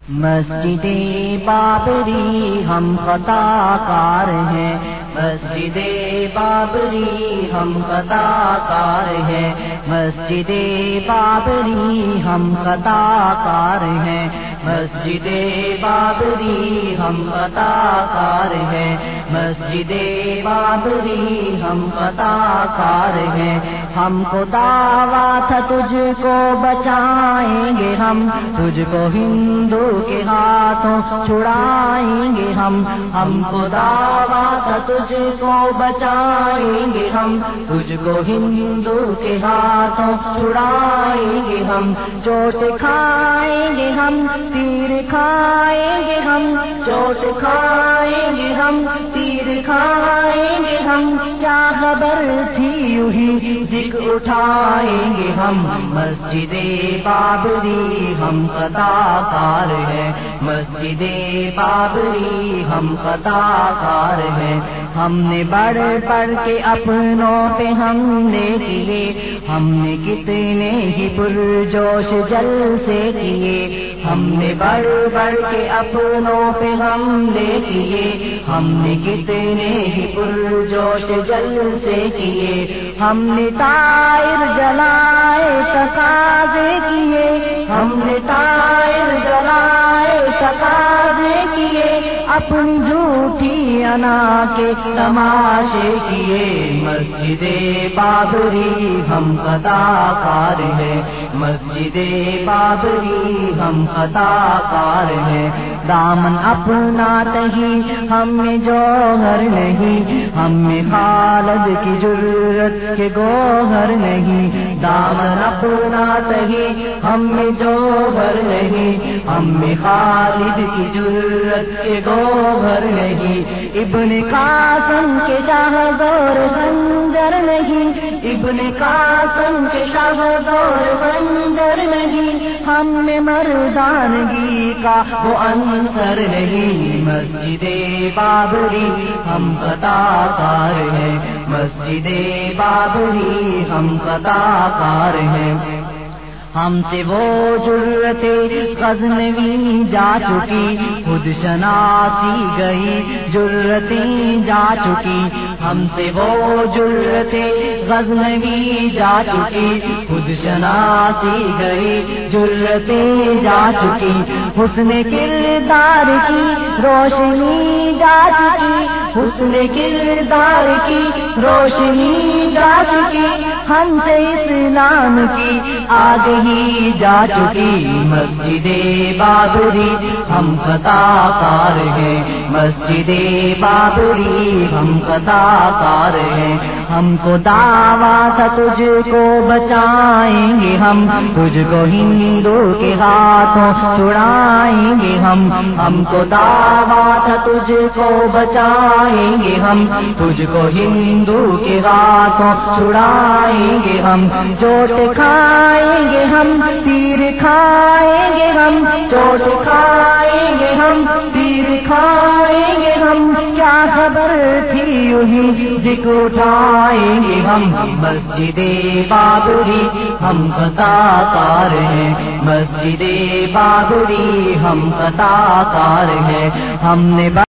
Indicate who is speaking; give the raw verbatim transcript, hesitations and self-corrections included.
Speaker 1: مسجد بابری ہم خطا کار ہیں، مسجد بابری ہم خطا کار ہیں، مسجد بابری ہم خطا کار ہیں، مسجد بابری ہم خطا کار ہیں، مسجد بابری ہم خطا کار ہیں۔ ہم کو دعویٰ تھا تجھ کو بچائیں گے ہم، تجھ کو ہندو کے ہاتھوں چھڑائیں گے ہم، ہم کو دعویٰ تھا تجھ کو بچائیں گے ہم، تجھ کو ہندو کے ہاتھوں چھڑائیں گے ہم، چوٹ کھائیں گے ہم، تیر کھائیں گے ہم، چوٹ کھائیں گے ہم، تیر کھائیں گے ہم، کیا خبر تھی یوں ہی ذکر اٹھائیں گے ہم۔ مسجد بابری ہم خطا کار ہیں، مسجد بابری ہم خطا کار ہیں۔ ہم نے بڑھ پڑھ کے اپنوں پہ ہم نے کیے، ہم نے کتنے ہی پرجوش جلسے کیے، ہم نے بڑھ بڑھ کے اپنوں پہ ہم نے کیے، ہم نے کتنے ہی پرجوش جلسے کیے، ہم نے طائر جلائے تقاضے کیے، ہم نے طائر جلائے تقاضے کیے، اپنی جھوٹی انا کے تماشے کیے۔ مسجد بابری ہم خطا کار ہیں، مسجد بابری ہم خطا کار ہیں۔ دامن اپنا تہی ہم میں جوہر نہیں، ہم میں خالد کی جرت کے گوہر نہیں، دامن اپنا تہی ہم میں جوہر نہیں، ہم میں خالد کی جرت کے گوہر نہیں۔ ابن قاسم کے شاہ زور خنجر نہیں، ابن قاسم کے شاہ زور خنجر نہیں، ہم میں مردانگی کا وہ عنصر نہیں۔ مسجد بابری ہم خطا کار ہیں، مسجد بابری ہم خطا کار ہیں۔ ہم سے وہ جرت غزنوی جا چکی، خود شناسی گئی جرتیں جا چکی، ہم سے وہ جرت غزنوی جا چکی، خود شناسی گئی جرتیں جا چکی، حسن کردار کی روشنی جا چکی، حسن کردار کی روشنی جا چکی، ہم سے اسلام کی آگ ہی جا چکی۔ مسجد بابری ہم خطا کار ہیں، مسجد بابری ہم خطا کار ہیں۔ ہم کو دعویٰ تھا تجھ کو بچائیں گے ہم، تجھ کو ہندو کے ہاتھوں چھڑائیں گے ہم، ہم کو دعویٰ تھا تجھ کو بچائیں گے ہم، تجھ کو ہندو کے ہاتھوں چھڑائیں گے ہم، چوٹ کھائیں گے ہم، تیر کھائیں گے ہم، چوٹ کھائیں گے ہم، تیر کھائیں گے ہم، کیا خبر تھی یوں ہی ذکر اٹھائیں گے ہم۔ مسجد بابری ہم خطا کار ہیں، مسجد بابری ہم خطا کار ہیں۔ ہم نے